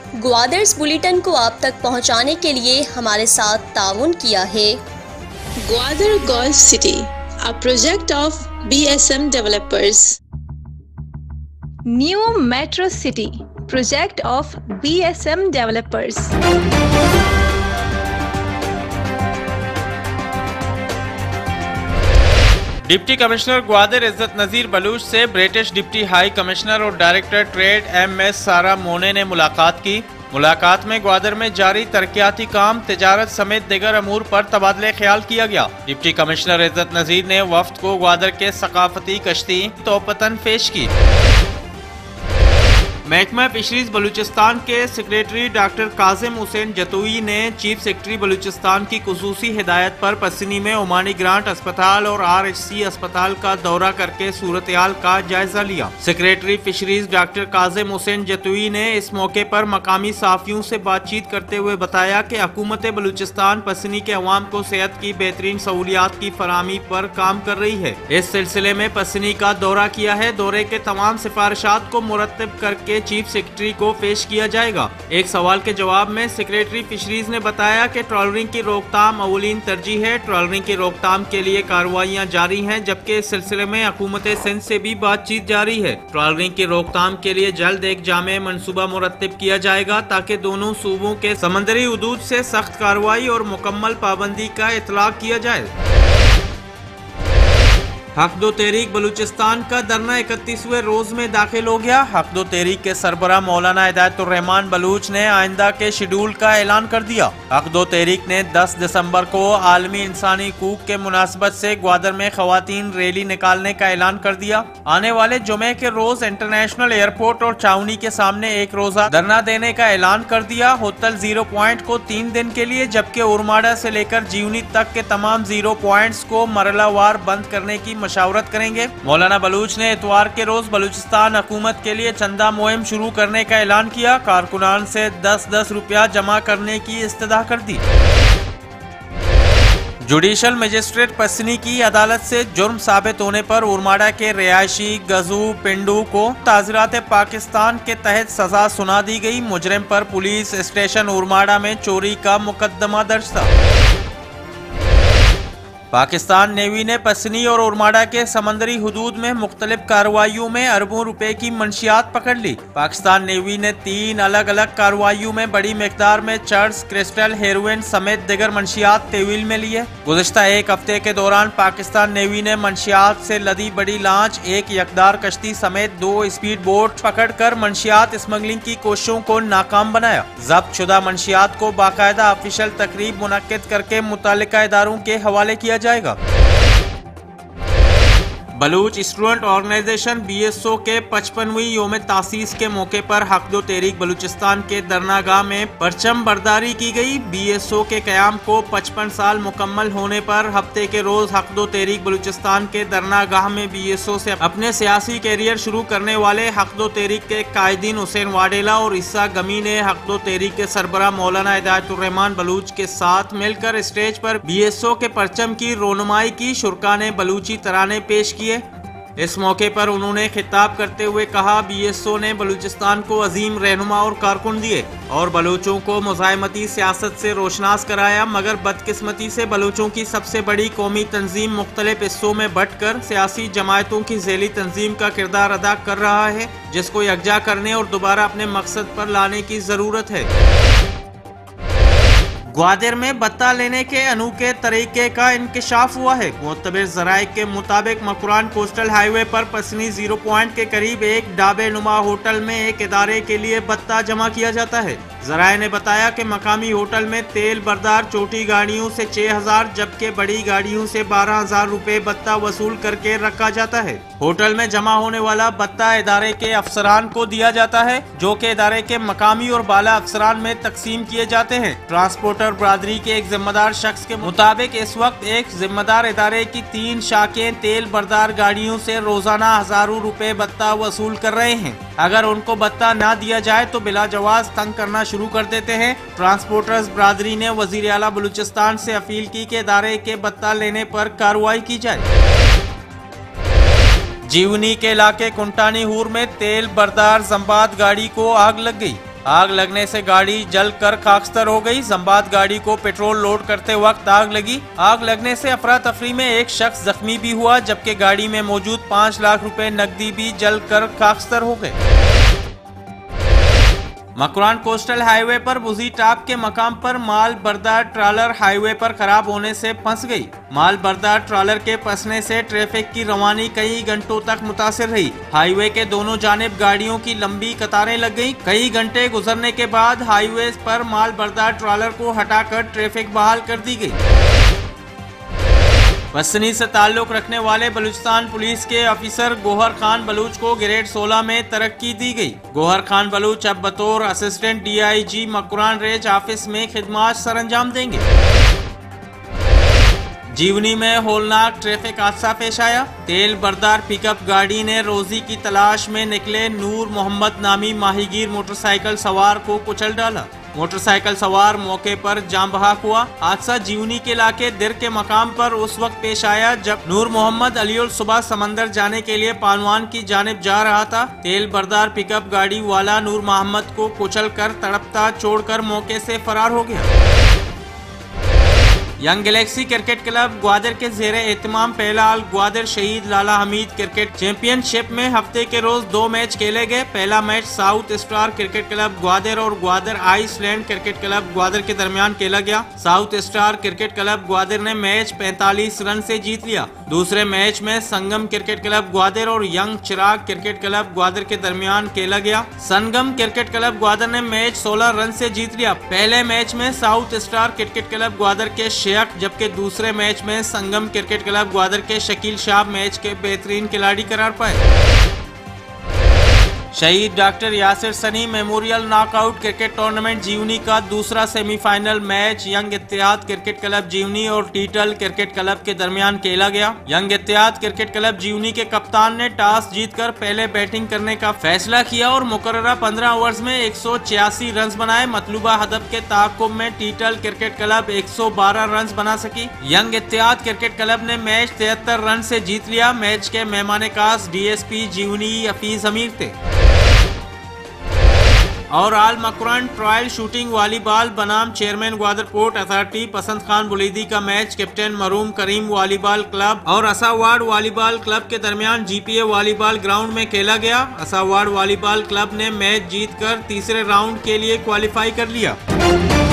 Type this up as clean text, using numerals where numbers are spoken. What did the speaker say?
ग्वादर्स bulletin को आप तक पहुंचाने के लिए हमारे साथ ताउन किया है Gwadar golf city, a project of BSM developers. New Metro City, project of BSM developers. Deputy commissioner Gwadar Izzat Nazir Baloch से ब्रिटिश डिप्टी हाई कमिश्नर और डायरेक्टर ट्रेड MS सारा मोने ने मुलाकात की। मुलाकात में ग्वादर में जारी तरक्याती काम, तिजारत समेत दिगर अमूर पर तबादले ख्याल किया गया। डिप्टी कमिश्नर इज्जत नज़ीर ने वफ्द को ग्वादर के सकाफती कश्ती तोपतन पेश की। महकमा फिशरीज बलूचिस्तान के सेक्रेटरी डॉक्टर काजिम हुसैन जतोई ने चीफ सेक्रेटरी बलूचिस्तान की खुसूसी हिदायत पर पसनी में ओमानी ग्रांट अस्पताल और RHC अस्पताल का दौरा करके सूरत-ए-हाल का जायजा लिया। Secretary fisheries doctor Kazim Hussain Jatoi ने इस मौके पर मकामी साफियों से बातचीत करते हुए बताया कि हुकूमत बलूचिस्तान पसनी के अवाम को सेहत की बेहतरीन सहूलियात की फराहमी पर काम कर रही है। इस सिलसिले में पसनी का दौरा किया है। दौरे के तमाम सिफारिशात को मुरतब करके चीफ सेक्रेटरी को पेश किया जाएगा। एक सवाल के जवाब में सेक्रेटरी फिशरीज ने बताया कि ट्रॉलरिंग की रोकथाम अवलीन तरजीह है। ट्रॉलरिंग की रोकथाम के लिए कार्रवाइयां जारी हैं, जबकि इस सिलसिले में हुकूमत सिंध से भी बातचीत जारी है। ट्रॉलरिंग की रोकथाम के लिए जल्द एक जामे मनसूबा मुरतब किया जाएगा ताकि दोनों सूबों के समंदरी हदूद से सख्त कार्रवाई और मुकम्मल पाबंदी का इतलाक किया जाए। हक दो तहरीक बलूचिस्तान का धरना 31वें रोज में दाखिल हो गया। हक दो तहरीक के सरबराह मौलाना हिदायतुर्रहमान बलूच ने आइंदा के शेड्यूल का ऐलान कर दिया। हक दो तहरीक ने 10 दिसंबर को आलमी इंसानी हकूक के मुनासबत से ग्वादर में खवातीन रैली निकालने का ऐलान कर दिया। आने वाले जुमे के रोज इंटरनेशनल एयरपोर्ट और छावनी के सामने एक रोजा धरना देने का ऐलान कर दिया। होटल 0 पॉइंट को 3 दिन के लिए, जबकि उरमाडा से लेकर जीवनी तक के तमाम 0 पॉइंट्स को मरलावार बंद करने की मशावरत करेंगे। मौलाना बलूच ने इतवार के रोज बलूचिस्तान हुकूमत के लिए चंदा मुहिम शुरू करने का ऐलान किया। कारकुनान से 10-10 रुपया जमा करने की इस्तदा कर दी। जुडिशल मजिस्ट्रेट पसनी की अदालत से जुर्म साबित होने पर उरमाडा के रिहायशी गजू पिंडू को ताज़ीरात पाकिस्तान के तहत सजा सुना दी गई। मुजरिम पर पुलिस स्टेशन उरमाडा में चोरी का मुकदमा दर्ज था। पाकिस्तान नेवी ने पसनी और उरमाडा के समंदरी हुदूद में मुख्तलिफ कार्रवाइयों में अरबों रुपए की मंशियात पकड़ ली। पाकिस्तान नेवी ने 3 अलग अलग कार्रवाइयों में बड़ी मिकदार में चर्च, क्रिस्टल, हेरोइन समेत दिगर मंशियात तहवील में लिए। गुज़िश्ता एक हफ्ते के दौरान पाकिस्तान नेवी ने मंशियात से लदी बड़ी लांच, एक यकदार कश्ती समेत 2 स्पीड बोट पकड़ कर मंशियात स्मगलिंग की कोशिशों को नाकाम बनाया। जब्त शुदा मंशियात को बाकायदा ऑफिशियल तकरीब मुनक्किद करके मुतल्लिका इदारों के हवाले किया जाएगा। बलूच स्टूडेंट ऑर्गेनाइजेशन BSO के 55वीं योम तासीस के मौके पर हक दो तहरीक बलूचिस्तान के धरनागाह में परचम बरदारी की गई। BSO के क़याम को 55 साल मुकम्मल होने पर हफ्ते के रोज हक दो तहरीक बलूचिस्तान के धरनागाह में BSO से अपने सियासी कैरियर शुरू करने वाले हक दो तहरीक के कायदीन हुसैन वाडेला और इस्सा गमी ने हक दो तहरीक के सरबराह मौलाना हिदायतुर्रहमान बलूच के साथ मिलकर स्टेज पर BSO के परचम की रोनुमाई की। शुरका ने बलूची तराने पेश किए। इस मौके पर उन्होंने खिताब करते हुए कहा, BSO ने बलूचिस्तान को अजीम रहनुमा और कारकुन दिए और बलूचों को मुज़ाहिमती सियासत से रोशनास कराया, मगर बदकिस्मती से बलूचों की सबसे बड़ी कौमी तंजीम मुख्तलिफ हिस्सों में बंटकर सियासी जमायतों की झेली तंजीम का किरदार अदा कर रहा है, जिसको यकजा करने और दोबारा अपने मकसद पर लाने की जरूरत है। ग्वादर में बत्ता लेने के अनूखे तरीके का इंकशाफ हुआ है। मुतबिर ज़राए के मुताबिक मकुरान कोस्टल हाईवे पर पसनी 0 पॉइंट के करीब एक डाबे नुमा होटल में एक इदारे के लिए बत्ता जमा किया जाता है। ज़राए ने बताया कि मकामी होटल में तेल बरदार छोटी गाड़ियों से 6,000 जबकि बड़ी गाड़ियों से 12,000 रुपए बत्ता वसूल करके रखा जाता है। होटल में जमा होने वाला बत्ता इदारे के अफसरान को दिया जाता है, जो कि इदारे के मकामी और बाला अफसरान में तकसीम किए जाते हैं। ट्रांसपोर्टर बरादरी के एक जिम्मेदार शख्स के मुताबिक इस वक्त एक जिम्मेदार इदारे की 3 शाखें तेल बरदार गाड़ियों से रोजाना हजारों रुपए बत्ता वसूल कर रहे हैं। अगर उनको बत्ता ना दिया जाए तो बिला जवाज तंग करना शुरू कर देते हैं। ट्रांसपोर्टर्स बरादरी ने वजीर आला बलूचिस्तान से अपील की कि इदारे के बत्ता लेने पर कार्रवाई की जाए। जीवनी के इलाके कुंटानी हूर में तेल बरदार जम्बाद गाड़ी को आग लग गई। आग लगने से गाड़ी जलकर खाकस्तर हो गई। संबाद गाड़ी को पेट्रोल लोड करते वक्त आग लगी। आग लगने से अफरा तफरी में एक शख्स जख्मी भी हुआ, जबकि गाड़ी में मौजूद 5 लाख रुपए नकदी भी जलकर खाकस्तर हो गए। मकरान कोस्टल हाईवे पर बुजी टाप के मकाम पर माल बरदार ट्रॉलर हाईवे पर खराब होने से फंस गई। माल बरदार ट्रॉलर के फंसने से ट्रैफिक की रवानी कई घंटों तक मुतासिर रही। हाईवे के दोनों जानिब गाड़ियों की लंबी कतारें लग गईं। कई घंटे गुजरने के बाद हाईवे पर माल बरदार ट्रॉलर को हटाकर ट्रैफिक बहाल कर दी गई। पसनी से ताल्लुक रखने वाले बलूचिस्तान पुलिस के ऑफिसर गोहर खान बलूच को ग्रेड 16 में तरक्की दी गई। गोहर खान बलूच अब बतौर assistant DIG Makran range office में खिदमत सरअंजाम देंगे। जीवनी में होलनाक ट्रैफिक हादसा पेश आया। तेल बरदार पिकअप गाड़ी ने रोजी की तलाश में निकले नूर मोहम्मद नामी माहीगीर मोटरसाइकिल सवार को कुचल डाला। मोटरसाइकिल सवार मौके पर जाम बहक हुआ। हादसा जीवनी के इलाके दिर के मकाम पर उस वक्त पेश आया जब नूर मोहम्मद अलीउल सुबह समंदर जाने के लिए पानवान की जानिब जा रहा था। तेल बरदार पिकअप गाड़ी वाला नूर मोहम्मद को कुचल कर तड़पता छोड़कर मौके से फरार हो गया। Young galaxy cricket club Gwadar के ज़ेरे एहतमाम पहला अल ग्वादर शहीद लाला हमीद क्रिकेट चैंपियनशिप में हफ्ते के रोज 2 मैच खेले गए। पहला match south star cricket club Gwadar और Gwadar Iceland cricket club Gwadar के दरमियान खेला गया। South star cricket club Gwadar ने मैच 45 रन से जीत लिया। दूसरे मैच में संगम क्रिकेट क्लब ग्वादर और young Chirag cricket club Gwadar के दरमियान खेला गया। संगम क्रिकेट क्लब ग्वादर ने मैच 16 रन से जीत लिया। पहले मैच में south star cricket club Gwadar के जबकि दूसरे मैच में संगम क्रिकेट क्लब ग्वादर के शकील शाह मैच के बेहतरीन खिलाड़ी करार पाए। शहीद doctor Yasir Sunny memorial knockout cricket tournament Jiwani का दूसरा semifinal match young Ittehad cricket club Jiwani और टीटल क्रिकेट क्लब के दरमियान खेला गया। यंग इत्तेहाद क्रिकेट क्लब जीवनी के कप्तान ने टॉस जीतकर पहले बैटिंग करने का फैसला किया और मुकर्ररा 15 ओवर्स में 186 रन बनाए। मतलूबा हदफ के ताक़ुब में टीटल क्रिकेट क्लब 112 रन बना सकी। यंग इत्तेहाद क्रिकेट क्लब ने मैच 73 रन से जीत लिया। मैच के मेहमान खास DSP जीवनी हफीज अमीर थे। और all Makran trial shooting volleyball बनाम chairman Gwadar port authority Pasand Khan Buledi का मैच कैप्टन मरूम करीम वॉलीबॉल क्लब और असावाड़ वॉलीबॉल क्लब के दरमियान GPA वॉलीबॉल ग्राउंड में खेला गया। असावाड़ वॉलीबॉल क्लब ने मैच जीतकर तीसरे राउंड के लिए क्वालिफाई कर लिया।